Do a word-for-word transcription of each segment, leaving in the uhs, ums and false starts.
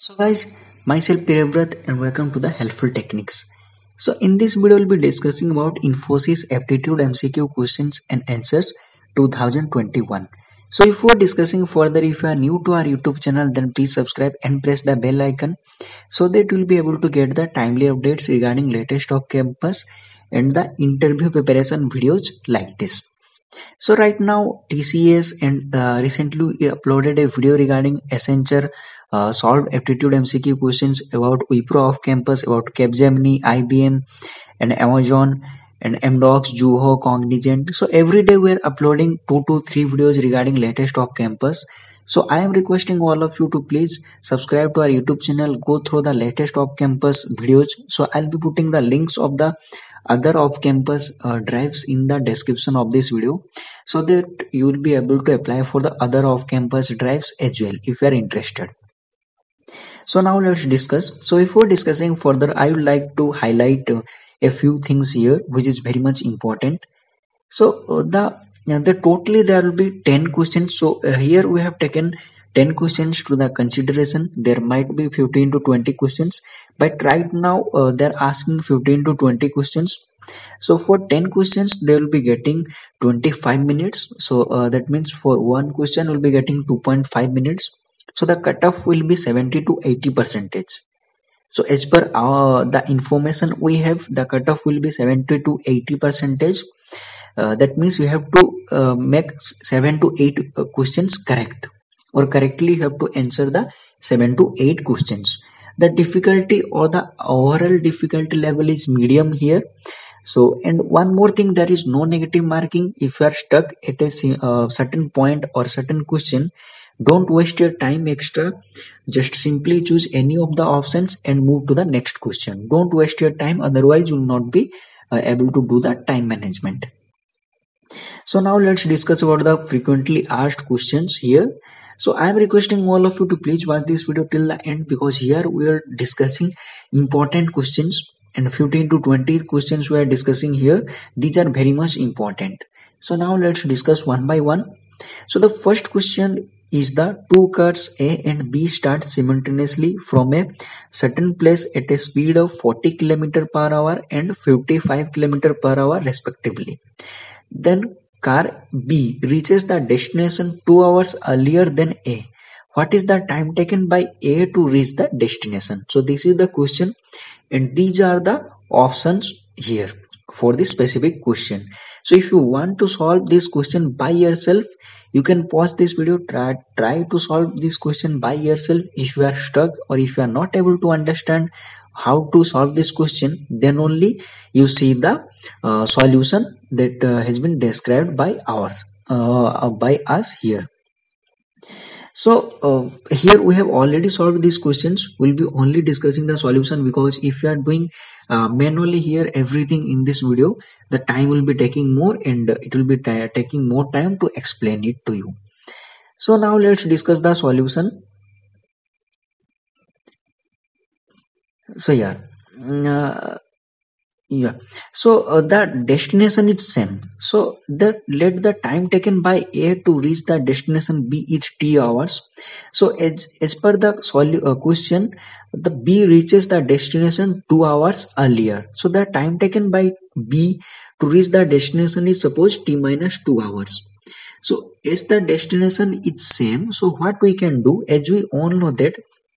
So guys, myself Pirevrat and welcome to the Helpful Techniques. So in this video we'll be discussing about Infosys Aptitude M C Q questions and answers twenty twenty-one. So before discussing further, if you are new to our YouTube channel, then please subscribe and press the bell icon so that you'll be able to get the timely updates regarding latest of campus and the interview preparation videos like this. So right now T C S and uh, recently uploaded a video regarding Accenture uh, solved aptitude M C Q questions about Wipro off campus, about Capgemini, I B M and Amazon and Amdocs, Juho, Cognizant. So every day we are uploading two to three videos regarding latest off campus. So I am requesting all of you to please subscribe to our YouTube channel, go through the latest off campus videos. So I'll be putting the links of the other off campus uh, drives in the description of this video so that you will be able to apply for the other off campus drives as well if you are interested. So now let's discuss. So before discussing further, I would like to highlight uh, a few things here which is very much important. So uh, the uh, the totally there will be ten questions. So uh, here we have taken ten questions to the consideration. There might be fifteen to twenty questions, but right now uh, they're asking fifteen to twenty questions. So for ten questions they will be getting twenty-five minutes. So uh, that means for one question will be getting two point five minutes. So the cutoff will be seventy to eighty percentage. So as per our, the information we have, the cutoff will be seventy to eighty percentage. Uh, that means we have to uh, make seven to eight uh, questions correct, or correctly you have to answer the seven to eight questions. The difficulty or the overall difficulty level is medium here. So, and one more thing, there is no negative marking. If you are stuck at a uh, certain point or certain question, don't waste your time extra. Just simply choose any of the options and move to the next question. Don't waste your time, otherwise you will not be uh, able to do the time management. So now let's discuss about the frequently asked questions here. So I am requesting all of you to please watch this video till the end, because here we are discussing important questions and fifteen to twenty questions we are discussing here. These are very much important. So now let's discuss one by one. So the first question is the two cars A and B start simultaneously from a certain place at a speed of forty kilometers per hour and fifty-five kilometers per hour respectively. Then car B reaches the destination two hours earlier than A. What is the time taken by A to reach the destination? So this is the question, and these are the options here for this specific question. So if you want to solve this question by yourself, you can pause this video, try, try to solve this question by yourself. If you are stuck or if you are not able to understand how to solve this question, then only you see the uh, solution that uh, has been described by ours uh, by us here. So uh, here we have already solved these questions. We'll be only discussing the solution, because if you are doing uh, manually here everything in this video, the time will be taking more and it will be taking more time to explain it to you. So now let's discuss the solution. So yeah, uh, yeah. So uh, the destination is same. So that let the time taken by A to reach the destination B is T hours. So as as per the solu uh, question, the B reaches the destination two hours earlier. So the time taken by B to reach the destination is suppose T minus two hours. So as the destination is same, so what we can do, as we all know that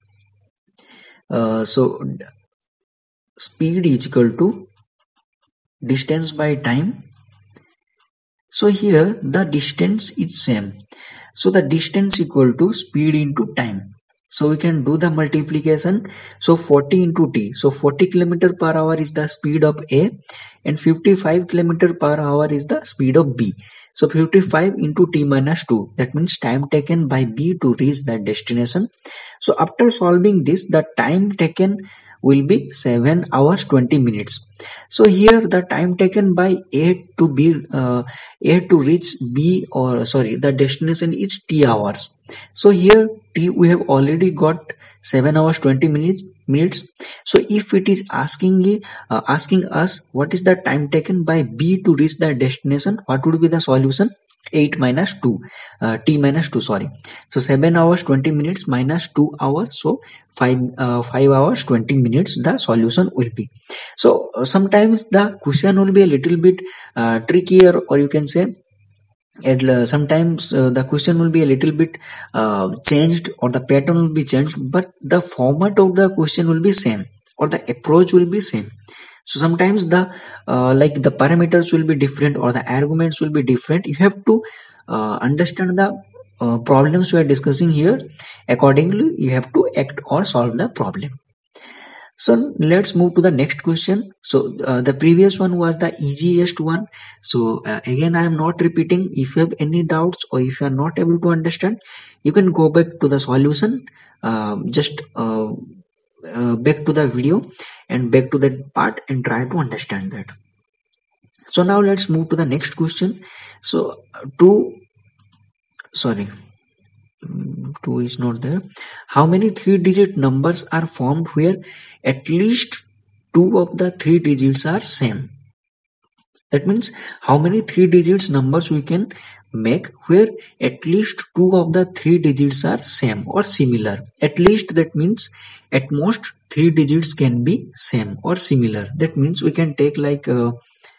uh, so speed is equal to distance by time. So here the distance is same. So the distance equal to speed into time. So we can do the multiplication. So forty into T. So forty kilometers per hour is the speed of A and fifty-five kilometers per hour is the speed of B. So fifty-five into T minus two. That means time taken by B to reach the destination. So after solving this, the time taken will be seven hours twenty minutes. So here the time taken by A to B uh, A to reach B, or sorry, the destination is T hours. So here T we have already got seven hours twenty minutes minutes. So if it is asking uh, asking us what is the time taken by B to reach the destination, what would be the solution? eight minus two, uh, t minus two, sorry. So seven hours twenty minutes minus two hours, so five uh, five hours twenty minutes the solution will be. So uh, sometimes the question will be a little bit uh, trickier, or you can say and uh, sometimes uh, the question will be a little bit uh, changed, or the pattern will be changed, but the format of the question will be same, or the approach will be same. So sometimes the uh, like the parameters will be different, or the arguments will be different. You have to uh, understand the uh, problems we are discussing here. Accordingly, you have to act or solve the problem. So let's move to the next question. So uh, the previous one was the easiest one. So uh, again, I am not repeating. If you have any doubts, or if you are not able to understand, you can go back to the solution. Uh, just uh, uh, back to the video and back to that part and try to understand that. So now let's move to the next question. So uh, two, sorry, mm, two is not there. How many three digit numbers are formed where at least two of the three digits are same? That means how many three digits numbers we can make where at least two of the three digits are same or similar. At least, that means at most three digits can be same or similar. That means we can take like uh,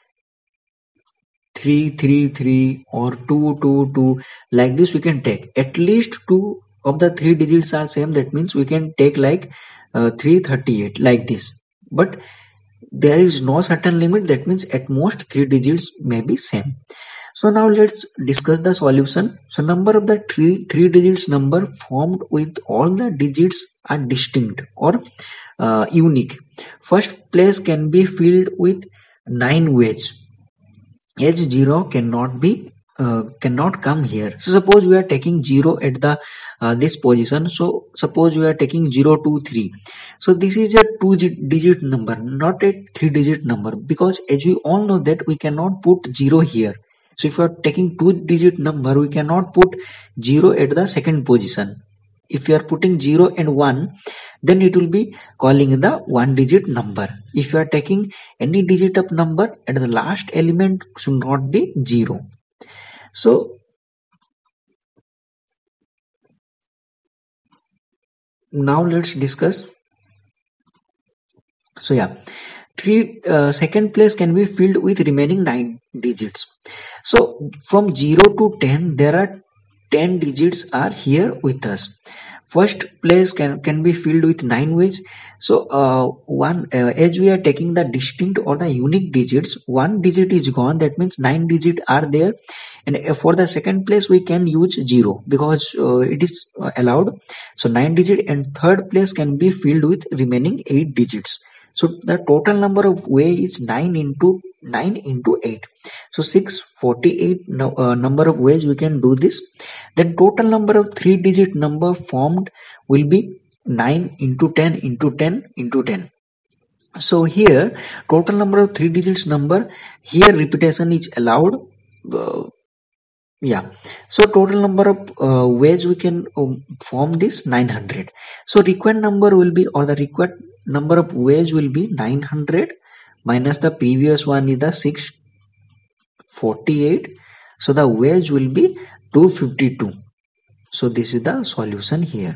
three three three or two two two, like this we can take. At least two of the three digits are same, that means we can take like uh, three thirty-eight, like this. But there is no certain limit, that means at most three digits may be same. So now let's discuss the solution. So number of the three three digits number formed with all the digits are distinct or uh, unique. First place can be filled with nine ways. Edge zero cannot be uh, cannot come here. So suppose we are taking zero at the uh, this position. So suppose we are taking zero two three. So this is a two digit number, not a three digit number, because as we all know that we cannot put zero here. So if you are taking two digit number, we cannot put zero at the second position. If you are putting zero and one, then it will be calling the one digit number. If you are taking any digit of number, at the last element should not be zero. So now let's discuss. So yeah, three uh, second place can be filled with remaining nine digits. So from zero to ten, there are ten digits are here with us. First place can, can be filled with nine ways. So uh, one uh, as we are taking the distinct or the unique digits, one digit is gone, that means nine digit are there. And for the second place we can use zero, because uh, it is uh, allowed. So nine digit, and third place can be filled with remaining eight digits. So the total number of way is nine into nine into eight. So six hundred forty-eight no, uh, number of ways we can do this. Then total number of three digit number formed will be nine into ten into ten into ten. So here total number of three digits number, here repetition is allowed. Uh, yeah, so total number of uh, ways we can um, form this nine hundred. So required number will be, or the required number of ways will be nine hundred minus the previous one is the six hundred forty-eight. So the ways will be two hundred fifty-two. So this is the solution here.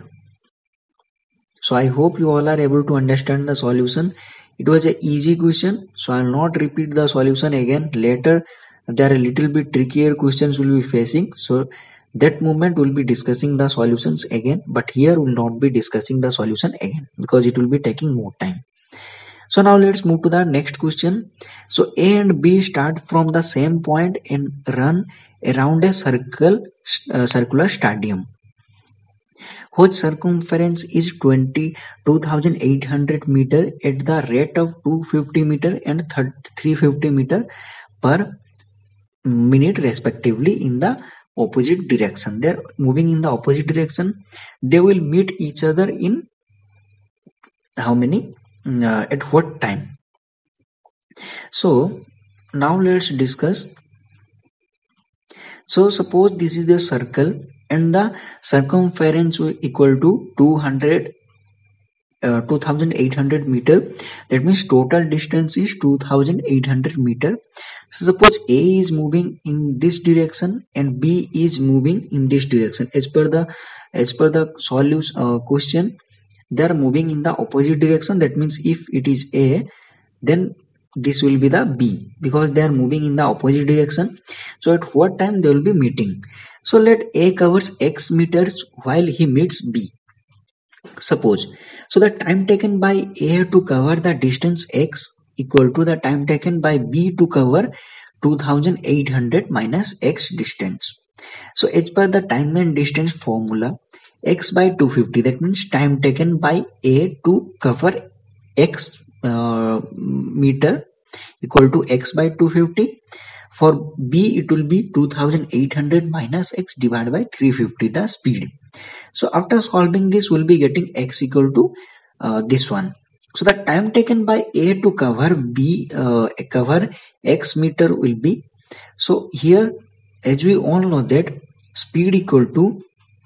So I hope you all are able to understand the solution. It was an easy question, so I will not repeat the solution again. Later there are a little bit trickier questions will be facing, so that moment we'll be discussing the solutions again, but here we'll not be discussing the solution again because it will be taking more time. So now let's move to the next question. So A and B start from the same point and run around a circle uh, circular stadium whose circumference is twenty-two thousand eight hundred meter at the rate of two hundred fifty meter and three hundred fifty meter per minute respectively in the opposite direction. They are moving in the opposite direction. They will meet each other in how many uh, at what time? So now let's discuss. So suppose this is the circle and the circumference will equal to two hundred uh, two thousand eight hundred meter. That means total distance is two thousand eight hundred meter. So suppose A is moving in this direction and B is moving in this direction. As per the as per the solution uh, question, they are moving in the opposite direction. That means if it is A, then this will be the B, because they are moving in the opposite direction. So at what time they will be meeting? So let A covers X meters while he meets B. Suppose, so the time taken by A to cover the distance X equal to the time taken by B to cover two thousand eight hundred minus X distance. So as per the time and distance formula, X by two hundred fifty, that means time taken by A to cover X uh, meter equal to X by two hundred fifty. For B it will be two thousand eight hundred minus X divided by three hundred fifty, the speed. So after solving this, we'll be getting X equal to uh, this one. So the time taken by A to cover B uh, cover X meter will be, so here as we all know that speed equal to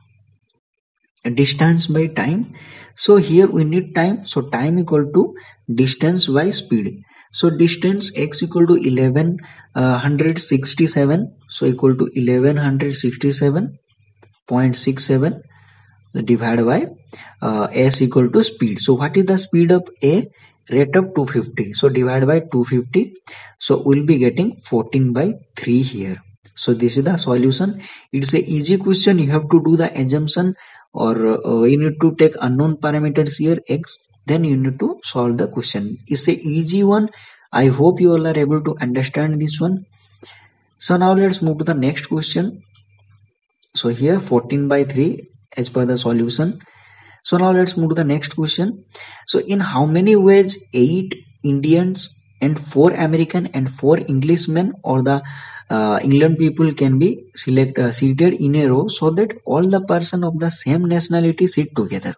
distance by time. So here we need time, so time equal to distance by speed. So distance X equal to eleven sixty-seven, so equal to eleven sixty-seven point six seven divided by uh, S equal to speed. So what is the speed of A? Rate of two hundred fifty, so divided by two hundred fifty, so we'll be getting fourteen by three here. So this is the solution. It's a easy question. You have to do the assumption, or uh, you need to take unknown parameters here X, then you need to solve the question. It's a easy one. I hope you all are able to understand this one. So now let's move to the next question. So here fourteen by three as per the solution. So now let's move to the next question. So in how many ways eight Indians and four American and four Englishmen or the uh, England people can be select uh, seated in a row so that all the person of the same nationality sit together?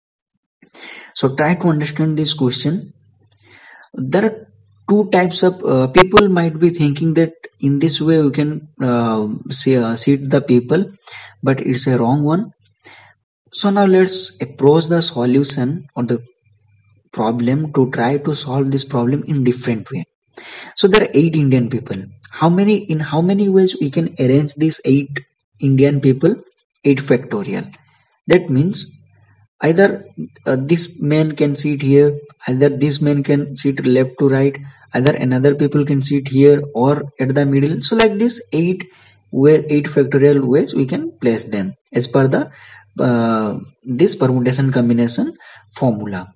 So try to understand this question. There are two types of uh, people might be thinking that in this way we can uh, see, uh, seat the people, but it's a wrong one. So now let's approach the solution or the problem to try to solve this problem in different way. So there are eight Indian people. How many in how many ways we can arrange these eight Indian people? Eight factorial. That means either uh, this man can sit here, either this man can sit left to right, either another people can sit here or at the middle. So like this eight way eight factorial ways we can place them as per the uh, this permutation combination formula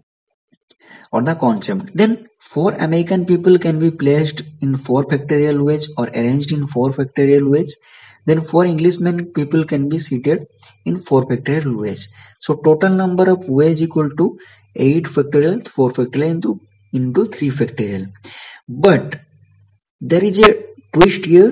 or the concept. Then four American people can be placed in four factorial ways or arranged in four factorial ways. Then four Englishmen people can be seated in four factorial ways. So total number of ways equal to eight factorial, four factorial into, into three factorial. But there is a twist here.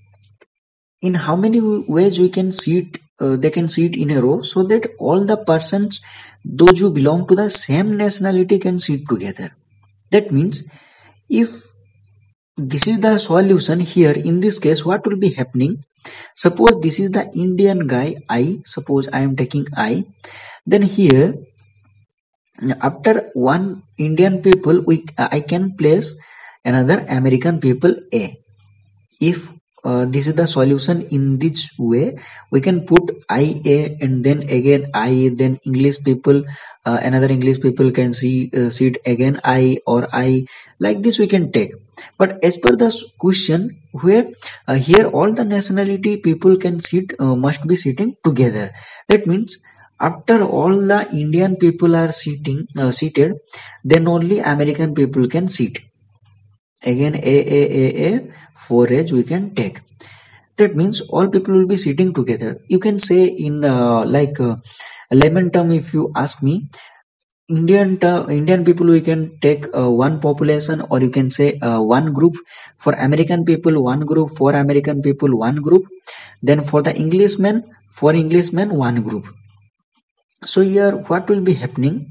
In how many ways we can seat, uh, they can sit in a row so that all the persons, those who belong to the same nationality, can sit together. That means if this is the solution here, in this case what will be happening? Suppose this is the Indian guy I, suppose I am taking I, then here after one Indian people we I can place another American people A. If uh, this is the solution in this way, we can put I A and then again I, then English people, uh, another English people can see uh, sit again I or I, like this we can take. But as per the question where uh, here all the nationality people can sit uh, must be sitting together. That means after all the Indian people are sitting uh, seated, then only American people can sit. Again A A A A four age we can take. That means all people will be sitting together. You can say in uh, like uh, layman term, if you ask me, Indian uh, Indian people we can take uh, one population, or you can say uh, one group. For American people one group, for American people one group, then for the Englishmen, for Englishmen one group. So here what will be happening?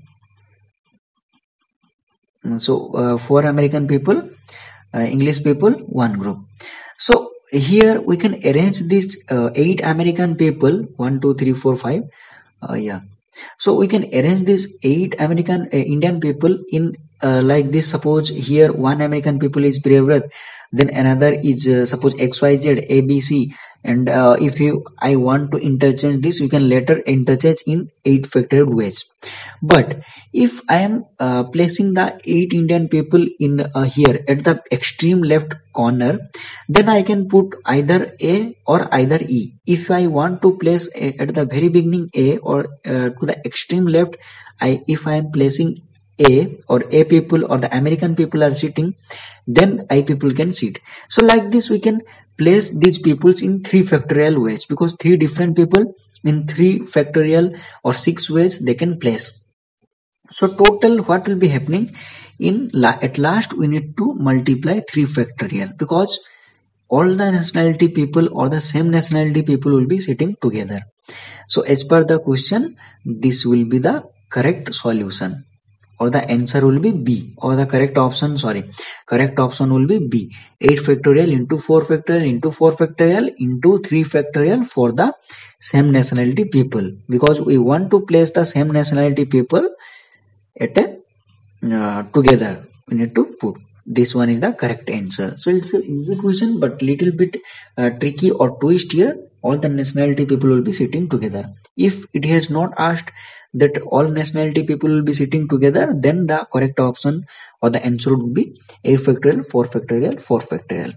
So uh, for American people, uh, English people one group. So here we can arrange these uh, eight American people, one two three four five, uh, yeah, So we can arrange these eight American uh, Indian people in uh, like this. Suppose here one American people is Priyavrat, then another is uh, suppose X Y Z A B C, and uh, if you I want to interchange this, you can later interchange in eight factorial ways. But if I am uh, placing the eight Indian people in uh, here at the extreme left corner, then I can put either A or either E. If I want to place a, at the very beginning A or uh, to the extreme left, I if I am placing A or A people or the American people are sitting, then I people can sit. So like this we can place these peoples in three factorial ways, because three different people in three factorial or six ways they can place. So total what will be happening in la at last we need to multiply three factorial, because all the nationality people or the same nationality people will be sitting together. So as per the question, this will be the correct solution, or the answer will be B, or the correct option, sorry, correct option will be B. eight factorial into four factorial into four factorial into three factorial for the same nationality people, because we want to place the same nationality people at a uh, together. We need to put this one is the correct answer. So it's an easy question, but little bit uh, tricky or twist here. All the nationality people will be sitting together. If it has not asked that all nationality people will be sitting together, then the correct option or the answer would be eight factorial, four factorial, four factorial.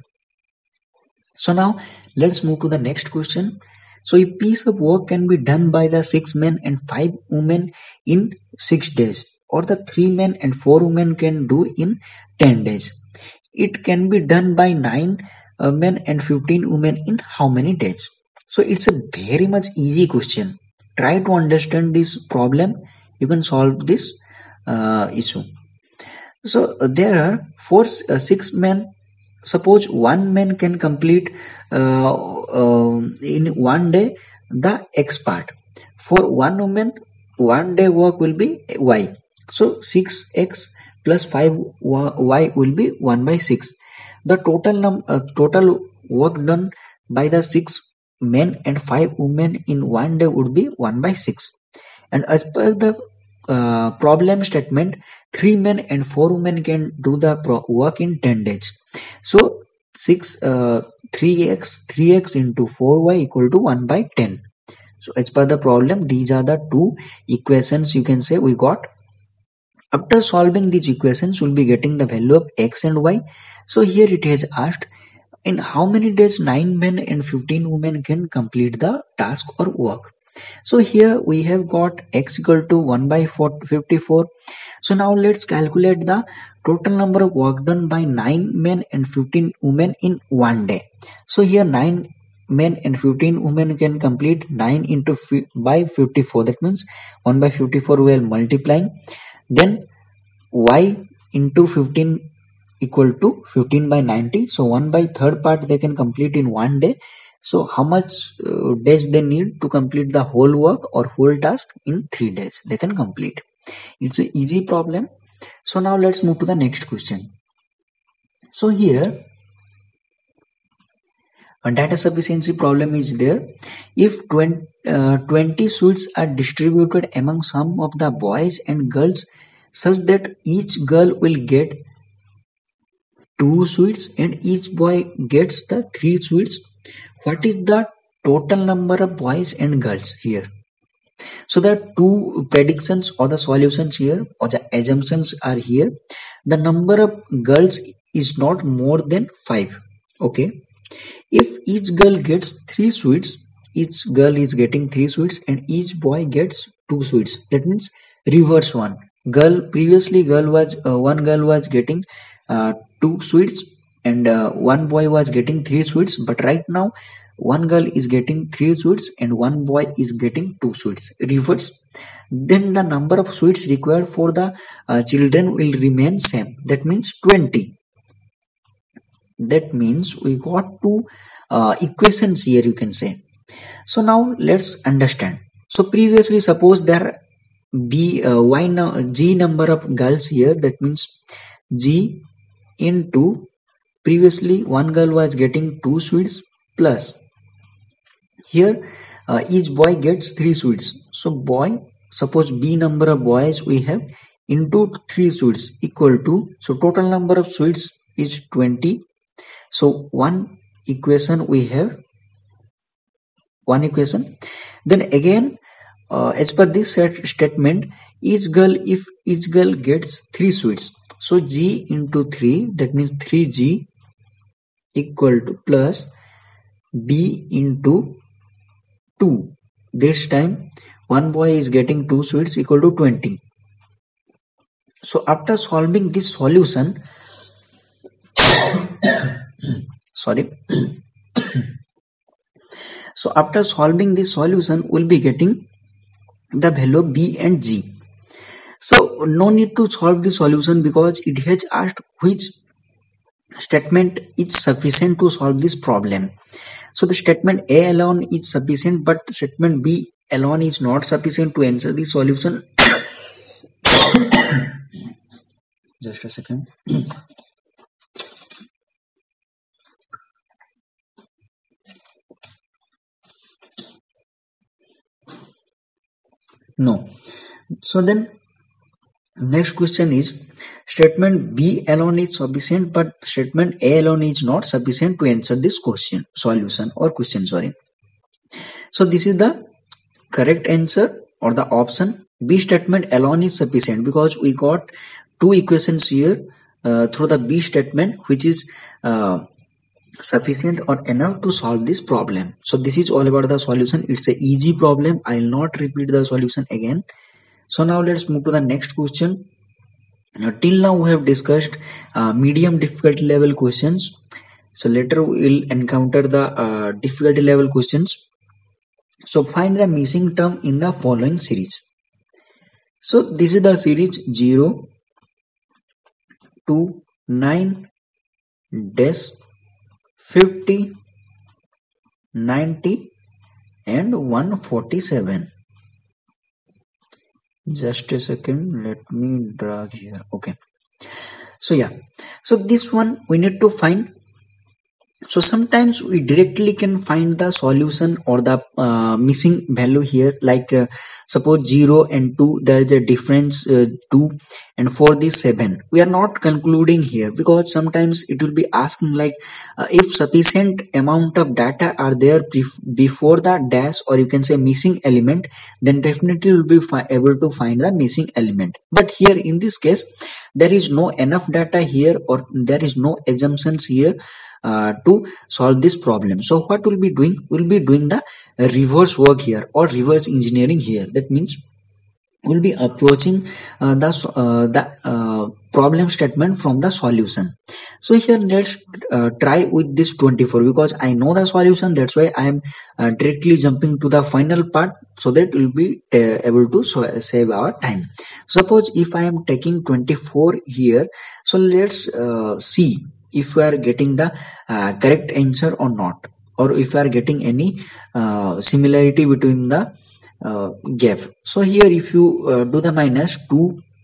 So now let's move to the next question. So a piece of work can be done by the six men and five women in six days, or the three men and four women can do in ten days. It can be done by nine uh, men and fifteen women in how many days? So it's a very much easy question. Try to understand this problem. You can solve this uh, issue. So uh, there are four, uh, six men. Suppose one man can complete uh, uh, in one day the X part. For one woman, one day work will be Y. So six x plus five y will be one by six. The total num uh, total work done by the six men and five women in one day would be one by six. And as per the uh, problem statement, three men and four women can do the pro work in ten days. So six uh, three x three x into four y equal to one by ten. So as per the problem, these are the two equations you can say we got. After solving these equations, we'll be getting the value of x and y. So here it has asked in how many days nine men and fifteen women can complete the task or work. So here we have got x equal to one by fifty-four. So now let's calculate the total number of work done by nine men and fifteen women in one day. So here nine men and fifteen women can complete nine into by fifty-four. That means one by fifty-four we are multiplying. Then y into fifteen equal to fifteen by ninety. So one by third part they can complete in one day. So how much uh, days they need to complete the whole work or whole task? In three days they can complete. It's an easy problem. So now let's move to the next question. So here a data sufficiency problem is there. If twenty, uh, twenty sweets are distributed among some of the boys and girls such that each girl will get two sweets and each boy gets the three sweets, what is the total number of boys and girls here? So there are two predictions or the solutions here, or the assumptions are here. The number of girls is not more than five. Okay. If each girl gets three sweets, each girl is getting three sweets and each boy gets two sweets. That means reverse one. Girl previously girl was uh, one girl was getting uh, two sweets and uh, one boy was getting three sweets, but right now one girl is getting three sweets and one boy is getting two sweets. Reverse. Then the number of sweets required for the uh, children will remain same. That means twenty. That means we got two uh, equations here, you can say. So now let's understand. So previously suppose there be uh, y no, g number of girls here. That means g into previously one girl was getting two sweets plus here uh, each boy gets three sweets. So boy suppose B number of boys we have into three sweets equal to, so total number of sweets is twenty. So one equation we have, one equation. Then again, uh, as per this set statement, each girl, if each girl gets three sweets, so G into three, that means three G equal to plus B into two. This time one boy is getting two sweets equal to twenty. So after solving this solution, sorry. So after solving this solution, we'll be getting the value B and G. So no need to solve the solution because it has asked which statement is sufficient to solve this problem. So the statement A alone is sufficient, but statement B alone is not sufficient to answer the solution. Just a second. No. So then next question is, statement B alone is sufficient, but statement A alone is not sufficient to answer this question solution or question, sorry. So this is the correct answer, or the option B statement alone is sufficient, because we got two equations here uh, through the B statement, which is uh, sufficient or enough to solve this problem. So this is all about the solution. It's a easy problem. I'll not repeat the solution again. So now let's move to the next question. Now, till now we have discussed uh, medium difficulty level questions. So later we will encounter the uh, difficulty level questions. So find the missing term in the following series. So this is the series zero, two, nine, dash, fifty, ninety and one forty-seven. Just a second, let me drag here. Okay, so yeah, so this one we need to find. So sometimes we directly can find the solution or the uh, missing value here, like uh, suppose zero and two, there is a difference uh, two, and for this seven. We are not concluding here because sometimes it will be asking like uh, if sufficient amount of data are there before the dash, or you can say missing element, then definitely will be able to find the missing element. But here in this case, there is no enough data here, or there is no assumptions here Uh, to solve this problem. So what we'll be doing, we'll be doing the reverse work here, or reverse engineering here. That means we'll be approaching uh, the uh, the uh, problem statement from the solution. So here let's uh, try with this twenty-four, because I know the solution. That's why I am uh, directly jumping to the final part, so that we'll be uh, able to so save our time. Suppose if I am taking twenty-four here, so let's uh, see if we are getting the uh, correct answer or not, or if we are getting any uh, similarity between the uh, gap. So here if you uh, do the minus two,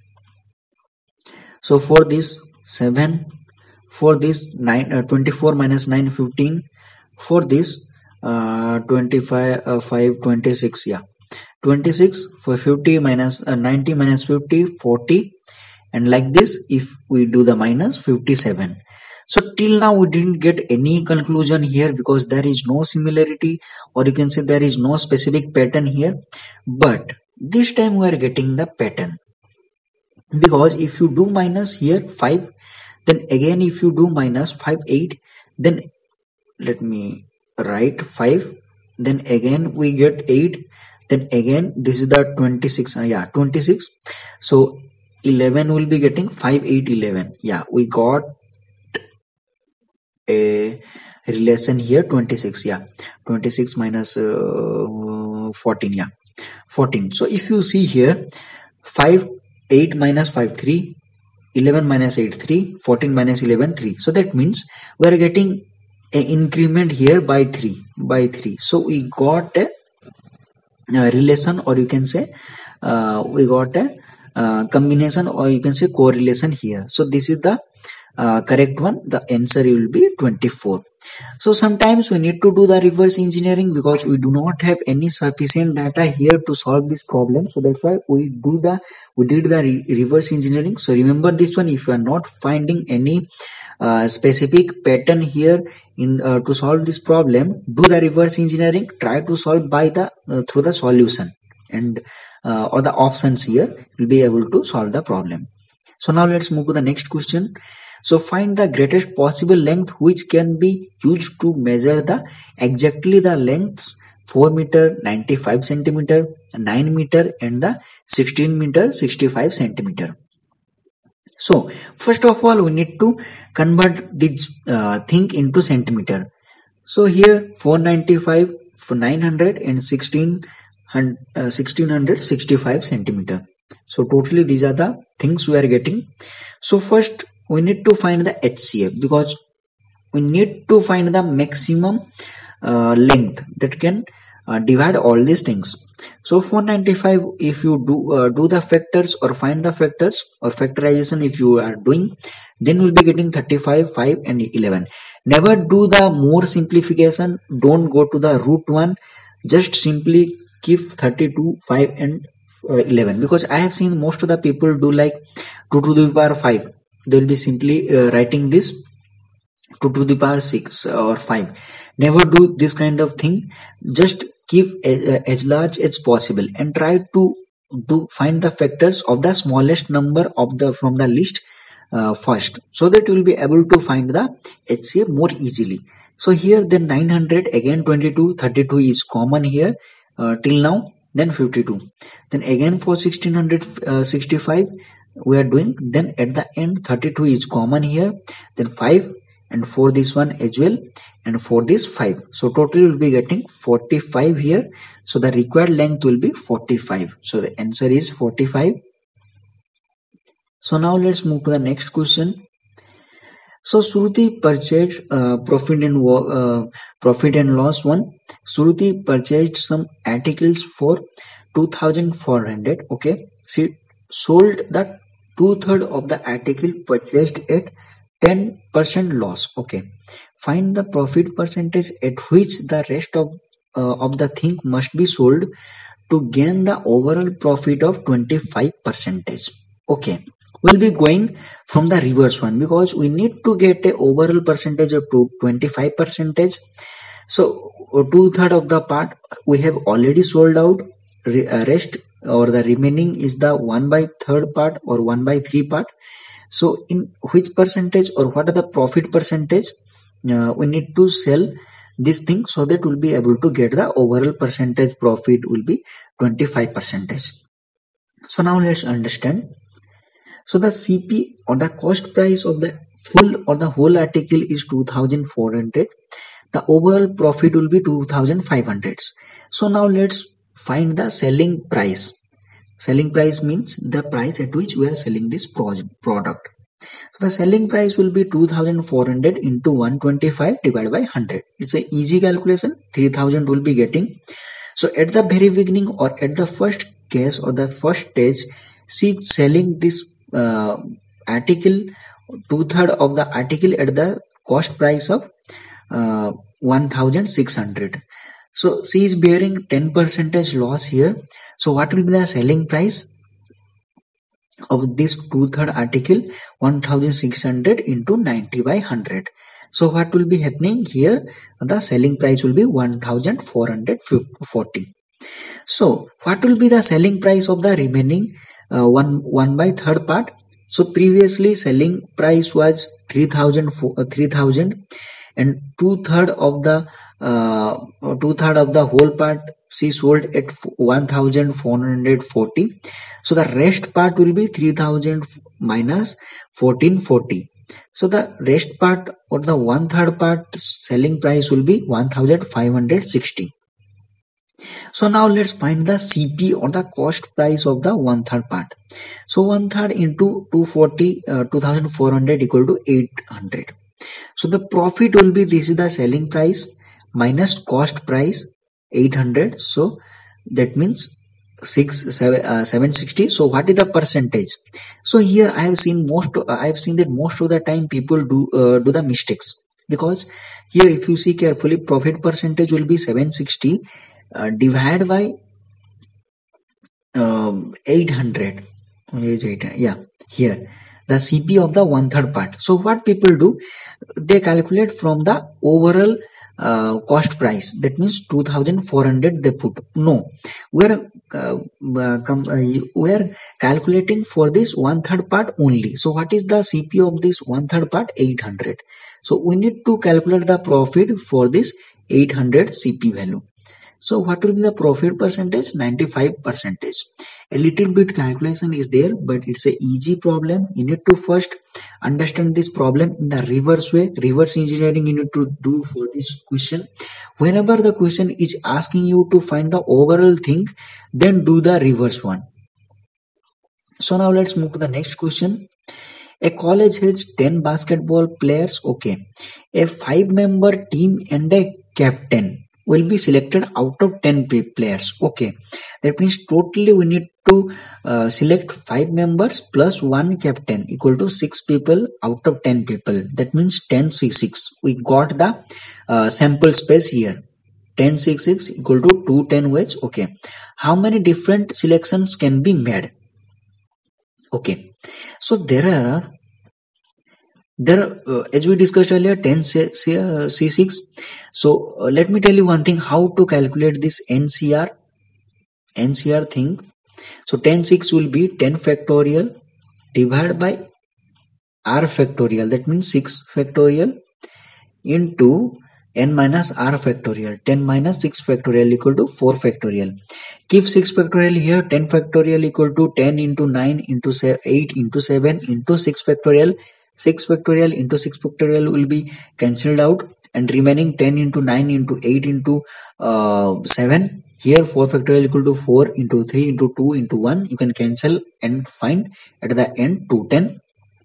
so for this seven, for this nine, uh, twenty-four minus nine, fifteen, for this uh, twenty-five, uh, five, twenty-six, yeah, twenty-six, for fifty minus uh, ninety minus fifty, forty, and like this if we do the minus fifty-seven. So till now we didn't get any conclusion here, because there is no similarity, or you can say there is no specific pattern here. But this time we are getting the pattern, because if you do minus here five, then again if you do minus five, eight, then let me write five, then again we get eight, then again this is the twenty-six, uh, yeah, twenty-six. So eleven will be getting five, eight, eleven. Yeah, we got a relation here, twenty-six, yeah, twenty-six minus uh, fourteen, yeah, fourteen. So if you see here, five, eight minus five, three, eleven minus eight, three, fourteen minus eleven, three. So that means we are getting an increment here by three, by three. So we got a, a relation, or you can say uh, we got a uh, combination, or you can say correlation here. So this is the uh, correct one, the answer will be twenty-four. So sometimes we need to do the reverse engineering because we do not have any sufficient data here to solve this problem. So that's why we do the we did the re reverse engineering. So remember this one, if you are not finding any uh, specific pattern here in uh, to solve this problem, do the reverse engineering, try to solve by the uh, through the solution and uh, or the options here, will be able to solve the problem. So now let's move to the next question. So find the greatest possible length which can be used to measure the exactly the lengths four meter ninety-five centimeter, nine meter and the sixteen meter sixty-five centimeter. So first of all we need to convert this uh, thing into centimeter. So here four ninety-five for nine hundred and sixteen uh, sixteen sixty-five centimeter. So totally these are the things we are getting. So first we need to find the H C F because we need to find the maximum uh, length that can uh, divide all these things. So four ninety-five, if you do uh, do the factors or find the factors or factorization if you are doing, then we'll be getting thirty-five, five and eleven. Never do the more simplification, don't go to the root one, just simply keep thirty-two, five and uh, eleven, because I have seen most of the people do like two to the power five. They will be simply uh, writing this two to the power six or five. Never do this kind of thing. Just keep as, uh, as large as possible and try to do find the factors of the smallest number of the from the list uh, first, so that you will be able to find the H C F more easily. So here then nine hundred, again twenty-two, thirty-two is common here uh, till now, then fifty-two, then again for sixteen sixty-five we are doing, then at the end thirty-two is common here, then five and for this one as well and for this five. So total will be getting forty-five here. So the required length will be forty-five. So the answer is forty-five. So now let's move to the next question. So Shruti purchased uh, profit and uh, profit and loss one. Shruti purchased some articles for two thousand four hundred. Okay, she sold the two third of the article purchased at ten percent loss. Okay, find the profit percentage at which the rest of uh, of the thing must be sold to gain the overall profit of twenty-five percentage. Okay, we'll be going from the reverse one because we need to get a overall percentage of twenty-five percentage. So two third of the part we have already sold out. Re rest or the remaining is the one by third part or one by three part. So in which percentage or what are the profit percentage uh, we need to sell this thing, so that we'll be able to get the overall percentage profit will be twenty-five percentage. So now let's understand. So the C P or the cost price of the full or the whole article is two thousand four hundred. The overall profit will be two thousand five hundred. So now let's find the selling price. Selling price means the price at which we are selling this product. So the selling price will be two thousand four hundred into one hundred twenty-five divided by one hundred. It's an easy calculation. three thousand will be getting. So at the very beginning or at the first case or the first stage, she selling this uh, article, two third of the article at the cost price of uh, one thousand six hundred. So she is bearing ten percentage loss here. So what will be the selling price of this two third article? one thousand six hundred into ninety by one hundred. So what will be happening here? The selling price will be one thousand four hundred forty. So what will be the selling price of the remaining uh, one one by third part? So previously selling price was three thousand uh, three thousand, and two third of the uh, two third of the whole part she sold at one thousand four hundred forty. So the rest part will be three thousand minus fourteen forty. So the rest part or the one third part selling price will be one thousand five hundred sixty. So now let's find the C P or the cost price of the one third part. So one third into two forty, uh, two thousand four hundred equal to eight hundred. So the profit will be, this is the selling price minus cost price eight hundred. So that means six seven uh, seven sixty. So what is the percentage? So here I have seen most uh, I have seen that most of the time people do uh, do the mistakes, because here if you see carefully, profit percentage will be seven sixty uh, divided by um, eight hundred. Is eight hundred, yeah, here the C P of the one third part. So what people do, they calculate from the overall uh, cost price, that means two thousand four hundred they put. No, we are uh, uh, com- uh, we are calculating for this one third part only. So what is the C P of this one third part? eight hundred. So we need to calculate the profit for this eight hundred C P value. So what will be the profit percentage? ninety-five percentage. A little bit calculation is there, but it's a easy problem. You need to first understand this problem in the reverse way. Reverse engineering you need to do for this question. Whenever the question is asking you to find the overall thing, then do the reverse one. So now let's move to the next question. A college has ten basketball players. Okay. A five member team and a captain will be selected out of ten players. Okay, that means totally we need to uh, select five members plus one captain equal to six people out of ten people. That means ten six six. We got the uh, sample space here. ten six six equal to two ten weights. Okay, how many different selections can be made? Okay, so there are there uh, as we discussed earlier, ten C six. So uh, let me tell you one thing, how to calculate this N C R N C R thing. So ten six will be ten factorial divided by R factorial, that means six factorial into n minus R factorial. Ten minus six factorial equal to four factorial. Keep six factorial here. Ten factorial equal to ten into nine into eight into seven into six factorial. Six factorial into six factorial will be cancelled out, and remaining ten into nine into eight into uh, seven. Here four factorial equal to four into three into two into one. You can cancel and find at the end two ten.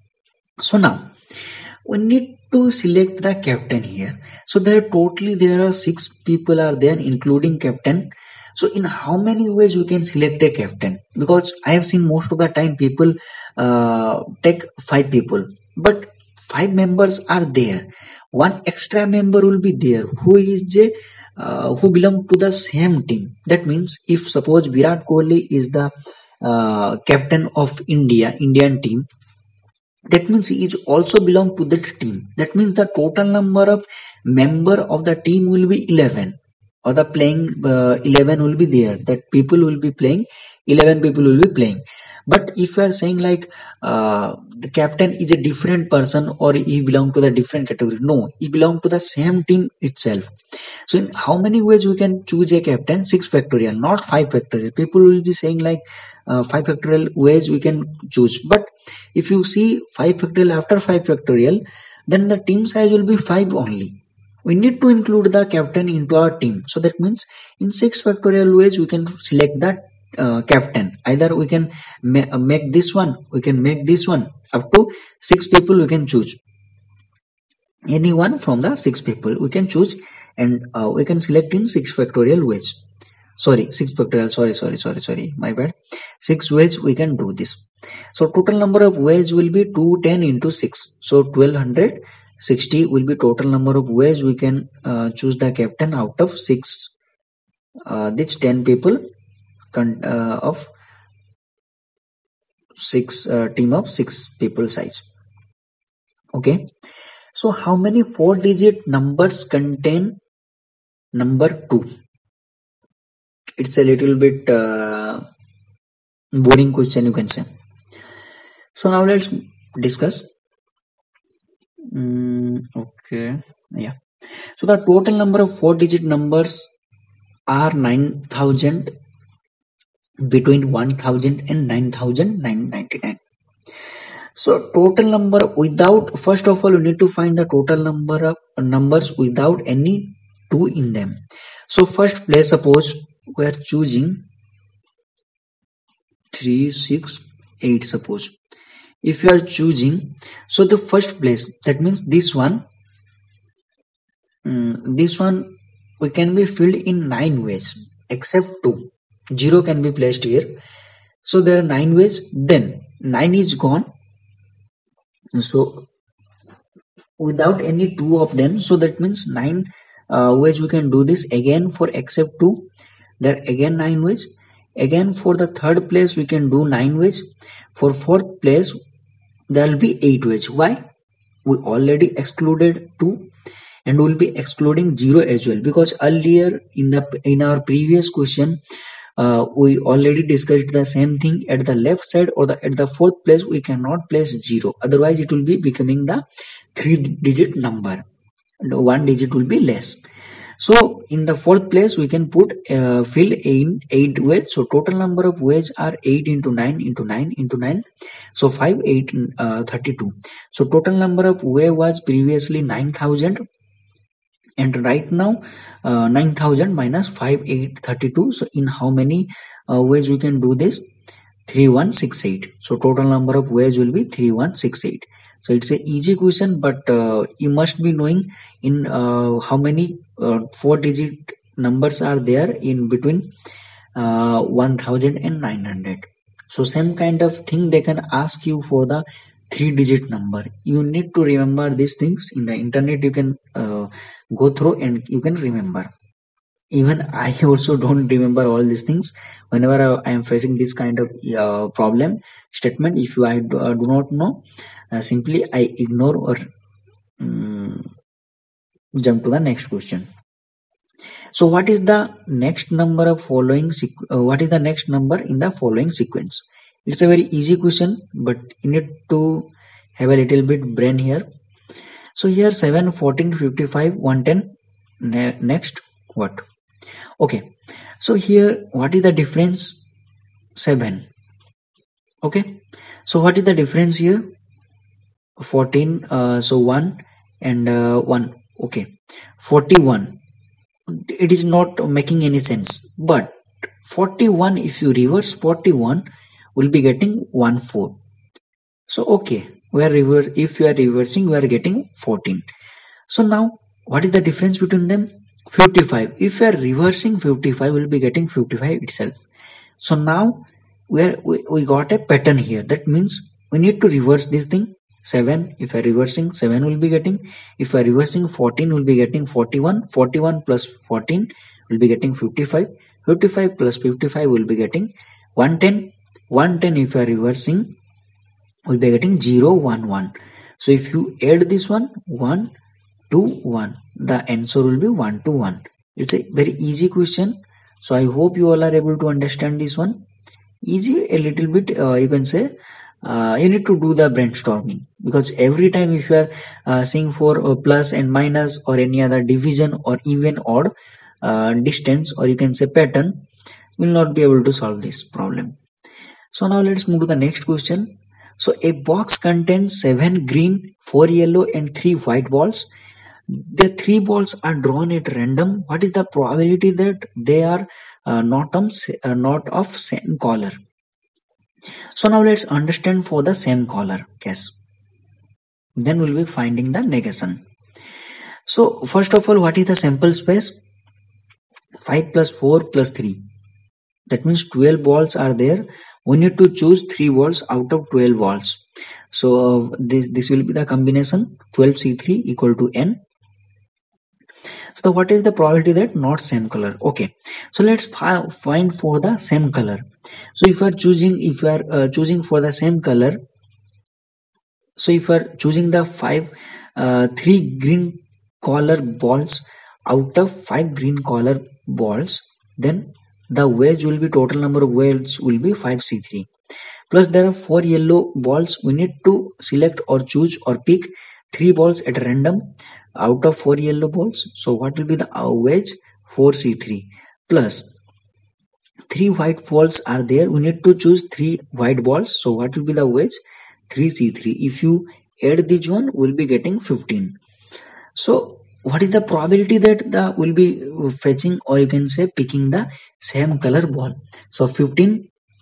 So now we need to select the captain here. So there totally there are six people are there including captain. So in how many ways we can select a captain? Because I have seen most of the time people uh, take five people, but five members are there. One extra member will be there who is a uh, who belong to the same team. That means if suppose Virat Kohli is the uh, captain of India Indian team, that means he is also belong to that team. That means the total number of member of the team will be eleven, or the playing uh, eleven will be there, that people will be playing, eleven people will be playing. But if you are saying like uh, the captain is a different person or he belong to the different category, no, he belong to the same team itself. So in how many ways we can choose a captain? Six factorial, not five factorial. People will be saying like uh, five factorial ways we can choose, but if you see five factorial after five factorial, then the team size will be five only. We need to include the captain into our team. So that means in six factorial ways we can select that uh, captain. Either we can ma make this one, we can make this one. Up to six people we can choose. Anyone from the six people we can choose, and uh, we can select in six factorial ways. Sorry, six factorial. Sorry, sorry, sorry, sorry. My bad. Six ways we can do this. So total number of ways will be two ten into six. So twelve sixty will be total number of ways we can uh, choose the captain out of six. Uh, this ten people uh, of six uh, team of six people size. Okay. So how many four digit numbers contain number two? It's a little bit uh, boring question, you can say. So now let's discuss. Mm, okay, yeah. So the total number of four digit numbers are nine thousand, between one thousand and nine thousand nine hundred ninety-nine. So total number without, first of all, you need to find the total number of numbers without any two in them. So first place, suppose we are choosing three six eight. Suppose if you are choosing, so the first place, that means this one, um, this one we can be filled in nine ways except two. zero can be placed here. So there are nine ways, then nine is gone, so without any two of them, so that means nine uh, ways we can do this. Again for except two, there are again nine ways. Again for the third place we can do nine ways. For fourth place there will be eight ways. Why? We already excluded two and we will be excluding zero as well, because earlier in the in our previous question uh, we already discussed the same thing. At the left side or the at the fourth place we cannot place zero, otherwise it will be becoming the three digit number, one digit will be less. So in the fourth place we can put uh, fill in eight ways. So total number of ways are eight into nine into nine into nine, so five, eight, uh, thirty-two. So total number of way was previously nine thousand, and right now uh, nine thousand minus five, eight, thirty-two. So in how many uh, ways we can do this? three one six eight. So total number of ways will be three one six eight. So it's a easy question, but uh, you must be knowing in uh, how many uh, four digit numbers are there in between uh, one thousand and nine hundred. So same kind of thing they can ask you for the three digit number. You need to remember these things. In the internet you can uh, go through and you can remember. Even I also don't remember all these things. Whenever I am facing this kind of uh, problem statement, if I do, uh, do not know, uh, simply I ignore or um, jump to the next question. So what is the next number of following uh, what is the next number in the following sequence? It's a very easy question, but you need to have a little bit brain here. So here seven, fourteen, fifty-five, one ten. Ne next what? Okay, so here what is the difference? seven. Okay, so what is the difference here? fourteen, uh, so one and uh, one. Okay, forty-one. It is not making any sense, but forty-one, if you reverse forty-one, will be getting one four. So okay, we are reverse. If you are reversing, we are getting fourteen. So now what is the difference between them? fifty-five. If we are reversing fifty-five, we will be getting fifty-five itself. So now we, are, we, we got a pattern here. That means we need to reverse this thing. seven. If we are reversing, seven will be getting. If we are reversing fourteen, we will be getting forty-one. forty-one plus fourteen will be getting fifty-five. fifty-five plus fifty-five will be getting one ten. one ten if we are reversing, we will be getting zero, one, one. So if you add this one, one, two, one, the answer will be one to one. It's a very easy question. So I hope you all are able to understand this one. Easy a little bit, uh, you can say. Uh, you need to do the brainstorming, because every time if you are uh, seeing for uh, plus and minus or any other division or even odd uh, distance, or you can say pattern, you will not be able to solve this problem. So now let's move to the next question. So a box contains seven green, four yellow and three white balls. The three balls are drawn at random. What is the probability that they are uh, not, um, uh, not of same color? So now let's understand for the same color case. Then we'll be finding the negation. So first of all, what is the sample space? five plus four plus three. That means twelve balls are there. We need to choose three balls out of twelve balls. So uh, this, this will be the combination twelve C three equal to N. So what is the probability that not same color? Okay, so let's find for the same color. So if you are choosing, if you are uh, choosing for the same color, so if you are choosing the five, uh, three green color balls out of five green color balls, then the wedge will be total number of wedges will be five C three. Plus there are four yellow balls. We need to select or choose or pick three balls at random out of four yellow balls. So what will be the uh, wedge? four C three. Plus three white balls are there. We need to choose three white balls. So what will be the wedge? three C three. If you add this one, we'll be getting fifteen. So what is the probability that the will be fetching, or you can say picking the same color ball? So fifteen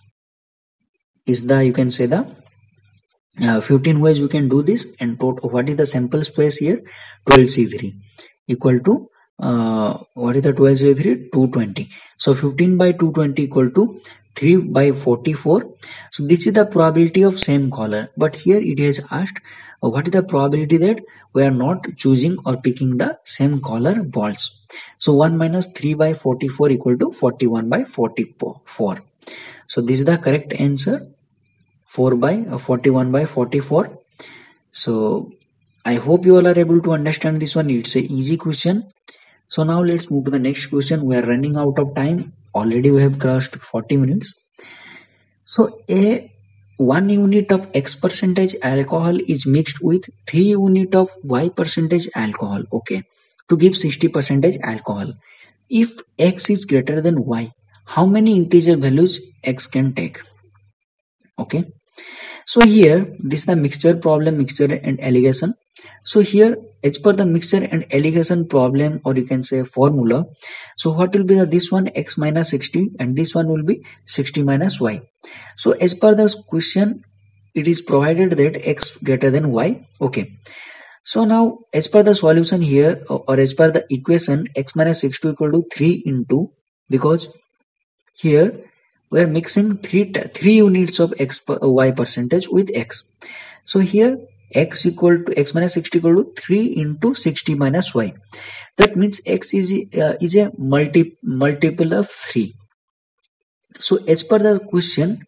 is the, you can say the uh, fifteen ways you can do this. And total, what is the sample space here? twelve C three equal to uh, what is the twelve zero three? two hundred twenty. So fifteen by two hundred twenty equal to three by forty-four. So this is the probability of same color, but here it has asked uh, what is the probability that we are not choosing or picking the same color balls. So one minus three by forty-four equal to forty-one by forty-four. So this is the correct answer, four by uh, forty-one by forty-four. So I hope you all are able to understand this one. It's a easy question. So now let's move to the next question. We are running out of time. Already we have crossed forty minutes. So a one unit of X percentage alcohol is mixed with three unit of Y percentage alcohol, okay, to give sixty percentage alcohol. If X is greater than Y, how many integer values X can take? Okay. So here, this is the mixture problem, mixture and alligation. So here, as per the mixture and alligation problem, or you can say formula, so what will be the this one, X minus sixty, and this one will be sixty minus Y. So as per the question, it is provided that X greater than Y. Okay. So now, as per the solution here, or as per the equation, X minus sixty equal to three into, because here we are mixing three three units of X per, Y percentage with X. So here X equal to X minus sixty equal to three into sixty minus Y. That means X is uh, is a multi multiple of three. So as per the question,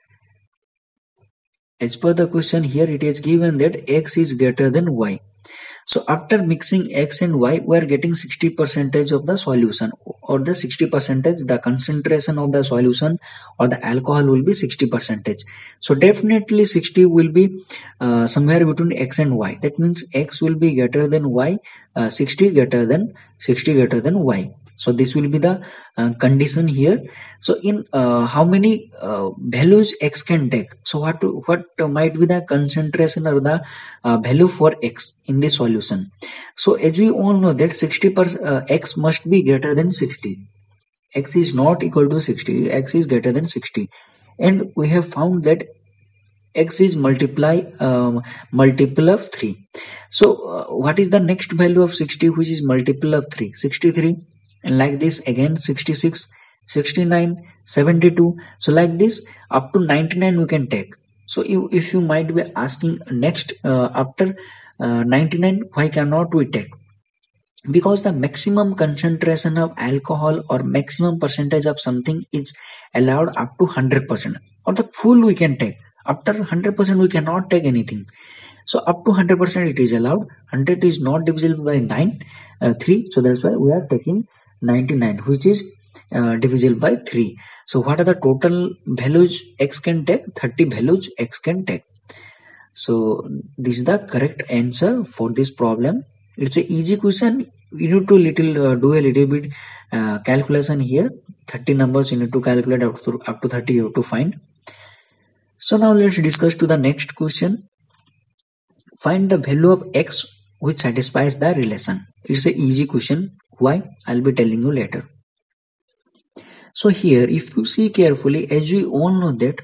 as per the question here, it is given that X is greater than Y. So after mixing X and Y, we are getting sixty percentage of the solution, or the sixty percentage, the concentration of the solution or the alcohol will be sixty percentage. So definitely sixty will be uh, somewhere between X and Y. That means X will be greater than Y, uh, sixty greater than sixty greater than Y. So this will be the uh, condition here. So in uh, how many uh, values X can take? So what what might be the concentration or the uh, value for X in this solution? So as we all know that sixty percent uh, X must be greater than sixty. X is not equal to sixty. X is greater than sixty, and we have found that X is multiply um, multiple of three. So uh, what is the next value of sixty, which is multiple of three? sixty-three. And like this again, sixty-six, sixty-nine, seventy-two. So like this up to ninety-nine we can take. So you, if you might be asking next uh, after uh, ninety-nine, why cannot we take? Because the maximum concentration of alcohol or maximum percentage of something is allowed up to one hundred percent, or the full we can take. After one hundred percent we cannot take anything. So up to one hundred percent it is allowed. one hundred is not divisible by nine, uh, three. So that's why we are taking ninety-nine, which is uh, divisible by three. So what are the total values X can take? thirty values X can take. So this is the correct answer for this problem. It's a easy question. You need to little uh, do a little bit uh, calculation here. thirty numbers you need to calculate up to, up to thirty you have to find. So now let's discuss to the next question. Find the value of X which satisfies the relation. It's a easy question. Why? I'll be telling you later. So here, if you see carefully, as we all know that,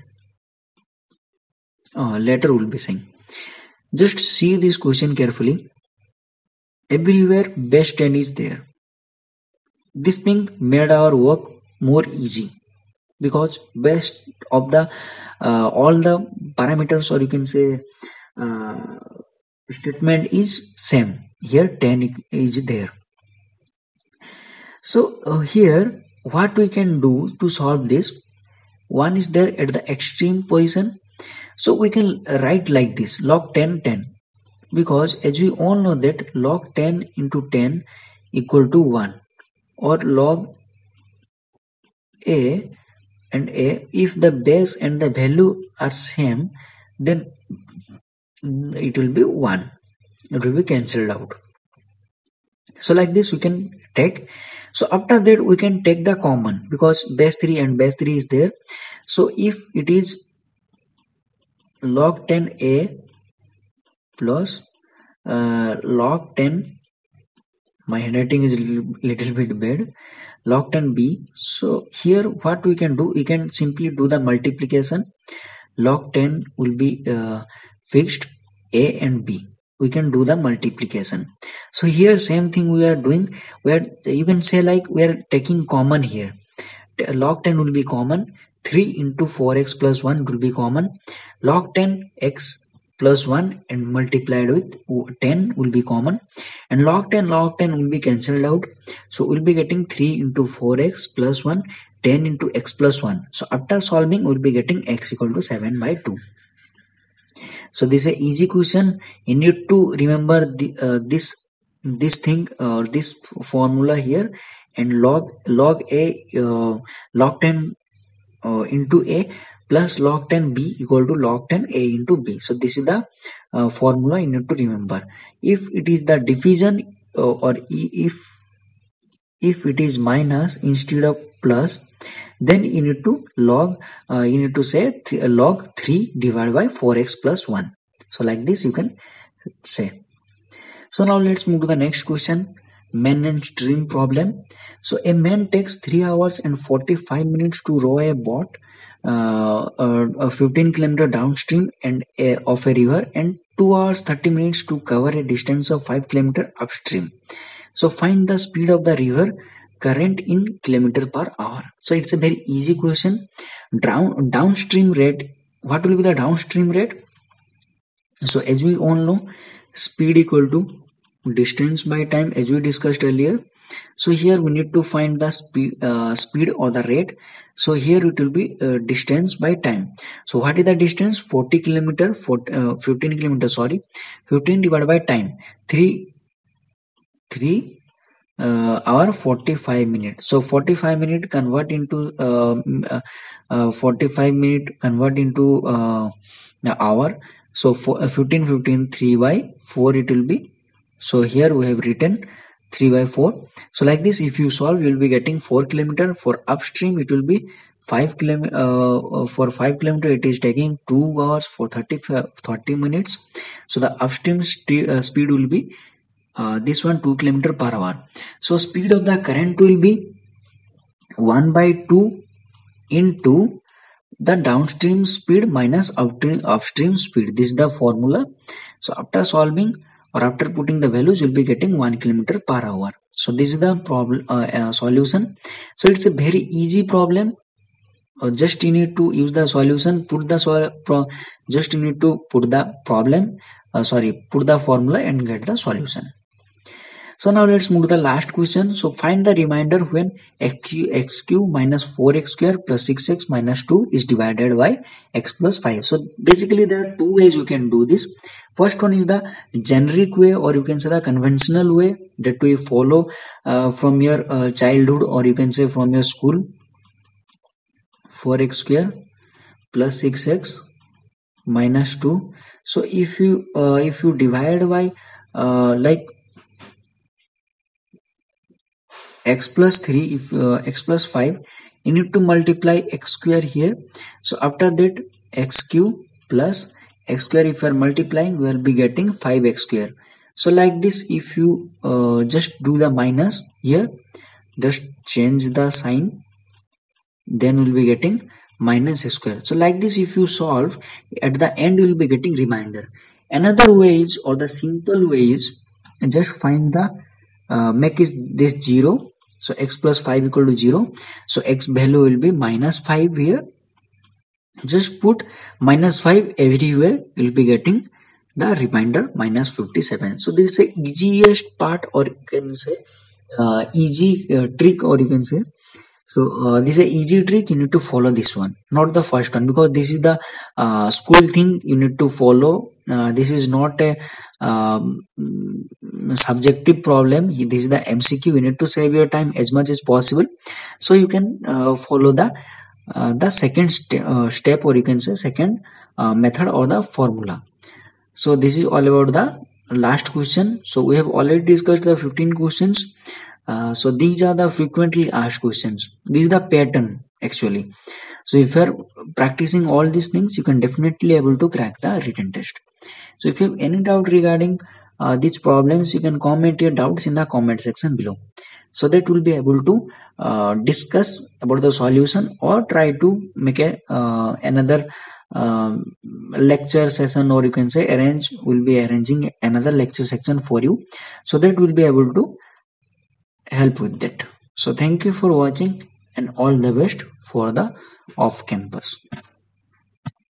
uh, later we'll be saying. Just see this question carefully. Everywhere base ten is there. This thing made our work more easy, because best of the uh, all the parameters, or you can say uh, statement is same. Here ten is there. So uh, here what we can do to solve this, one is there at the extreme position. So we can write like this, log ten, ten, because as we all know that log ten into ten equal to one, or log a and a, if the base and the value are same, then it will be one. It will be cancelled out. So like this we can take. So after that we can take the common, because base three and base three is there. So if it is log ten a plus uh, log ten, my handwriting is a little, little bit bad, log ten b. So here what we can do, we can simply do the multiplication. Log ten will be uh, fixed, a and b. we can do the multiplication. So here same thing we are doing, where you can say like we are taking common here. Log ten will be common, three into four x plus one will be common, log ten x plus one and multiplied with ten will be common, and log ten log ten will be cancelled out, so we'll be getting three into four x plus one, ten into x plus one. So after solving we'll be getting x equal to seven by two. So this is a easy question. You need to remember the uh, this this thing or uh, this formula here, and log log a uh, log ten uh, into a plus log ten b equal to log ten a into b. So this is the uh, formula you need to remember. If it is the division uh, or if if it is minus instead of plus, then you need to log uh, you need to say th log three divided by four x plus one. So like this you can say. So now let's move to the next question, man and stream problem. So a man takes three hours and forty-five minutes to row a boat uh, uh, fifteen kilometer downstream and a, of a river, and two hours thirty minutes to cover a distance of five kilometer upstream. So find the speed of the river current in kilometer per hour. So it's a very easy question. Down downstream rate, what will be the downstream rate? So as we all know, speed equal to distance by time, as we discussed earlier. So here we need to find the speed uh, speed or the rate. So here it will be uh, distance by time. So what is the distance? forty kilometer, for, uh, fifteen kilometer, sorry, fifteen divided by time, three three uh, hour forty-five minutes. So forty-five minute convert into uh, uh, forty-five minute convert into uh, hour. So for uh, fifteen fifteen three by four it will be. So here we have written three by four. So like this, if you solve, you will be getting four kilometer. For upstream it will be five kilometer. Uh, for five kilometer it is taking two hours for thirty thirty minutes. So the upstream uh, speed will be uh, this one, two kilometer per hour. So speed of the current will be one by two into the downstream speed minus upstream upstream speed. This is the formula. So after solving or after putting the values, you'll be getting one kilometer per hour. So this is the problem uh, uh, solution. So it's a very easy problem. Uh, just you need to use the solution, put the sol pro just you need to put the problem uh, sorry put the formula and get the solution. So now let's move to the last question. So find the remainder when x, x cube minus four x square plus six x minus two is divided by x plus five. So basically there are two ways you can do this. First one is the generic way, or you can say the conventional way that we follow uh, from your uh, childhood, or you can say from your school. four x square plus six x minus two. So if you uh, if you divide by uh, like x plus three, if uh, x plus five, you need to multiply x square here. So after that x cube plus x square, if you are multiplying, we will be getting five x square. So like this, if you uh, just do the minus here, just change the sign, then we will be getting minus x square. So like this, if you solve, at the end you will be getting remainder. Another way is, or the simple way is, just find the uh, make is this zero. So x plus five equal to zero. So x value will be minus five here. Just put minus five everywhere. You will be getting the remainder minus fifty-seven. So this is the easiest part, or you can say uh, easy uh, trick, or you can say. So uh, this is a easy trick. You need to follow this one, not the first one, because this is the uh, school thing you need to follow. Uh, this is not a um, subjective problem. This is the M C Q. You need to save your time as much as possible, so you can uh, follow the uh, the second st uh, step, or you can say second uh, method or the formula. So this is all about the last question. So we have already discussed the fifteen questions. Uh, so these are the frequently asked questions. This is the pattern actually. So if you are practicing all these things, you can definitely able to crack the written test. So if you have any doubt regarding uh, these problems, you can comment your doubts in the comment section below, so that we'll be able to uh, discuss about the solution, or try to make a uh, another um, lecture session, or you can say arrange will be arranging another lecture section for you, so that we'll be able to help with that. So thank you for watching and all the best for the off campus.